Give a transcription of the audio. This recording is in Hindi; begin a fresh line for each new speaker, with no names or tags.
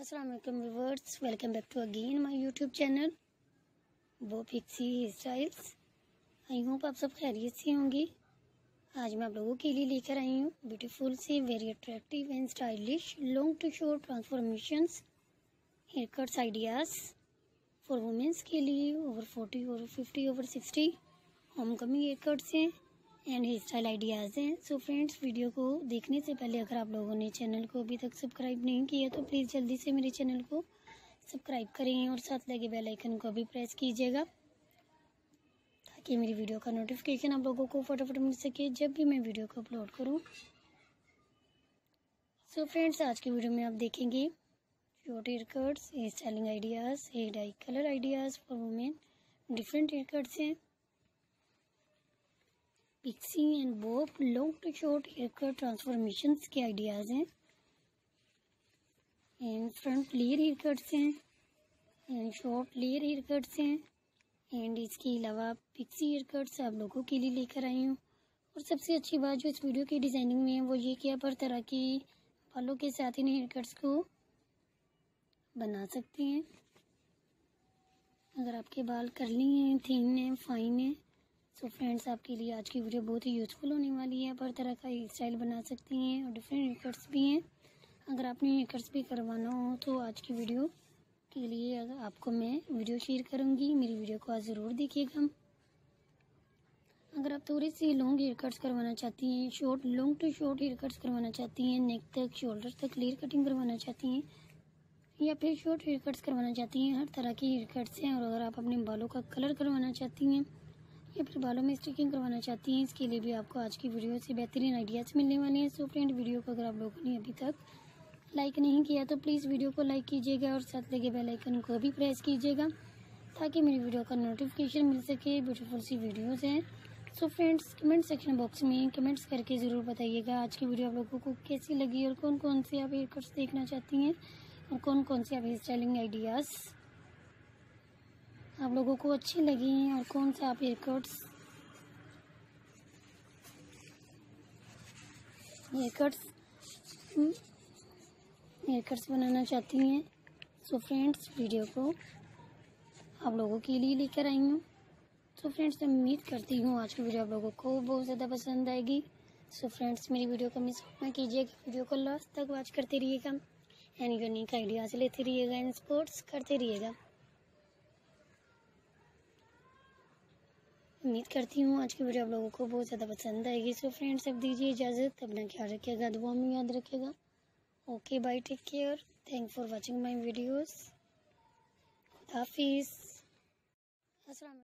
अस्सलाम वालेकुम viewers, welcome back to again my YouTube channel वो pixie hair styles. I hope आप सब खैरियत से होंगी। आज मैं आप लोगों के लिए लेकर आई हूँ ब्यूटीफुल से very attractive and stylish long to short transformations hair cuts ideas for women's के लिए over 40 over 50 over 60 home coming hair cuts हैं एंड हेयर स्टाइल आइडियाज़ हैं। सो फ्रेंड्स, वीडियो को देखने से पहले अगर आप लोगों ने चैनल को अभी तक सब्सक्राइब नहीं किया तो प्लीज़ जल्दी से मेरे चैनल को सब्सक्राइब करें और साथ लगे बेल आइकन को भी प्रेस कीजिएगा ताकि मेरी वीडियो का नोटिफिकेशन आप लोगों को फटाफट मिल सके जब भी मैं वीडियो को अपलोड करूँ। सो फ्रेंड्स, आज की वीडियो में आप देखेंगे short hair cuts, hair styling ideas, hair dye colour ideas for women. Different hair cuts हैं, pixie and bob long to short hair cut transformations के आइडियाज़ हैं and front layer hair cuts हैं and short layer hair cuts हैं एंड इसके अलावा पिक्सी हेयर कट्स आप लोगों के लिए लेकर आई हूँ। और सबसे अच्छी बात जो इस वीडियो की डिज़ाइनिंग में है वो ये कि आप हर तरह के बालों के साथ इन हेयर कट्स को बना सकते हैं। अगर आपके बाल कर्ली हैं, थिन हैं, फाइन हैं, सो फ्रेंड्स आपके लिए आज की वीडियो बहुत ही यूज़फुल होने वाली है। आप हर तरह का हेयर स्टाइल बना सकती हैं और डिफरेंट हेयर कट्स भी हैं। अगर आपने हेयर कट्स भी करवाना हो तो आज की वीडियो के लिए आपको मैं वीडियो शेयर करूंगी। मेरी वीडियो को आज ज़रूर देखिएगा। अगर आप थोड़ी सी लॉन्ग हेयर कट्स करवाना चाहती हैं, short long to short hair cuts करवाना चाहती हैं, नेक तक शोल्डर तक लेयर कटिंग करवाना चाहती हैं या फिर शॉर्ट हेयर कट्स करवाना चाहती हैं, हर तरह की हेयर कट्स हैं। और अगर आप अपने बालों का कलर करवाना चाहती हैं या फिर बालों में स्टिकिंग करवाना चाहती हैं, इसके लिए भी आपको आज की वीडियो से बेहतरीन आइडियाज़ मिलने वाले हैं। सो फ्रेंड, वीडियो को अगर आप लोगों ने अभी तक लाइक नहीं किया तो प्लीज़ वीडियो को लाइक कीजिएगा और साथ लगे बेल आइकन को भी प्रेस कीजिएगा ताकि मेरी वीडियो का नोटिफिकेशन मिल सके। ब्यूटीफुल सी वीडियोज़ हैं। So friends, comment section box में कमेंट्स करके ज़रूर बताइएगा आज की वीडियो आप लोगों को कैसी लगी और कौन कौन से आप हेयर कट्स देखना चाहती हैं और कौन कौन से आप हेयर स्टाइलिंग आइडियाज़ आप लोगों को अच्छे लगे हैं और कौन सा आप हेयर कट्स बनाना चाहती हैं। सो फ्रेंड्स, वीडियो को आप लोगों के लिए लेकर आई हूँ। सो फ्रेंड्स, मैं उम्मीद करती हूँ आज की वीडियो आप लोगों को बहुत ज़्यादा पसंद आएगी। सो फ्रेंड्स, मेरी वीडियो को मिस मत कीजिएगा, वीडियो को लास्ट तक वॉच करते रहिएगा एंड यूनिक आइडियाज़ लेते रहिएगा एंड स्पोर्ट्स करते रहिएगा। उम्मीद करती हूँ आज की वीडियो आप लोगों को बहुत ज़्यादा पसंद आएगी। सो फ्रेंड्स, अब दीजिए इजाज़त, अपना ख्याल रखिएगा, दुआ में याद रखिएगा। Okay, bye, take care, thank for watching my videos. खुदा हाफिज़। अस्सलाम।